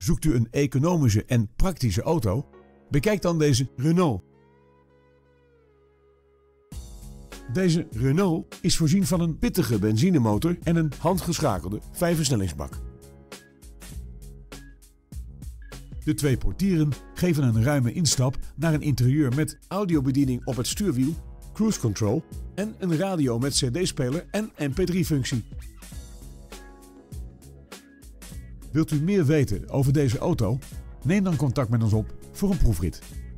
Zoekt u een economische en praktische auto? Bekijk dan deze Renault. Deze Renault is voorzien van een pittige benzinemotor en een handgeschakelde 5-versnellingsbak. De twee portieren geven een ruime instap naar een interieur met audiobediening op het stuurwiel, cruise control en een radio met cd-speler en mp3-functie. Wilt u meer weten over deze auto? Neem dan contact met ons op voor een proefrit.